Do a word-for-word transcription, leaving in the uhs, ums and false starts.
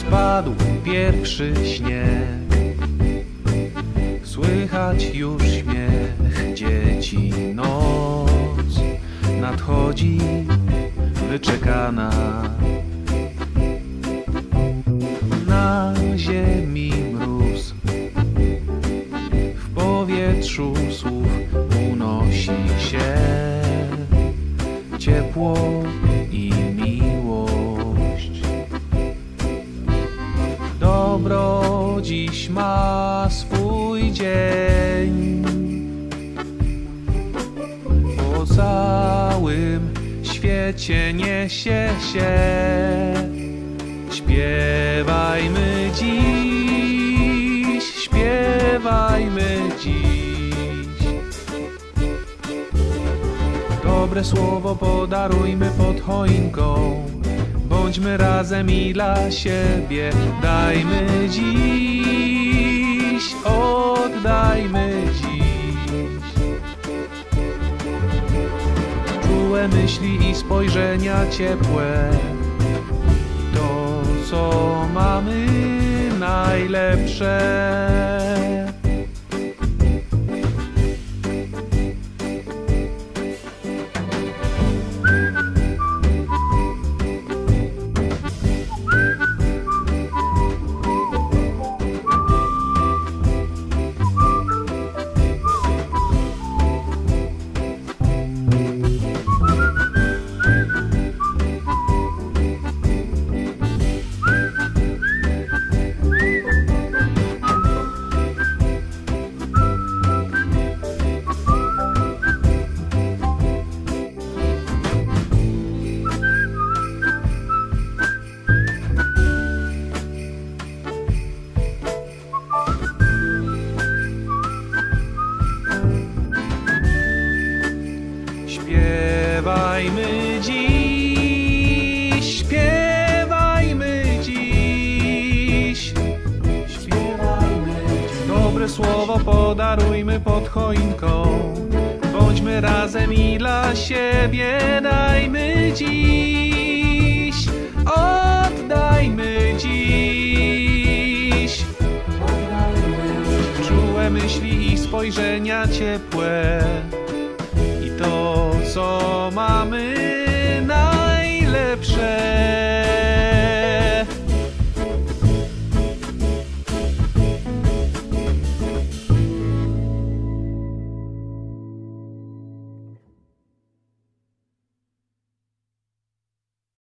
Padł pierwszy śnieg, słychać już śmiech dzieci. Noc nadchodzi wyczekana, na ziemi mróz, w powietrzu słów unosi się ciepło i miłość. Dobro dziś ma swój dzień, po całym świecie niesie się. Śpiewajmy dziś, śpiewajmy dziś. Dobre słowo podarujmy pod choinką, bądźmy razem i dla siebie. Dajmy dziś, oddajmy dziś. Czułe myśli i spojrzenia ciepłe, to co mamy najlepsze. Śpiewajmy dziś, śpiewajmy dziś, śpiewajmy dziś. Dobre słowo podarujmy pod choinką, bądźmy razem i dla siebie. Dajmy dziś, oddajmy dziś. Czułe myśli i spojrzenia ciepłe, to co mamy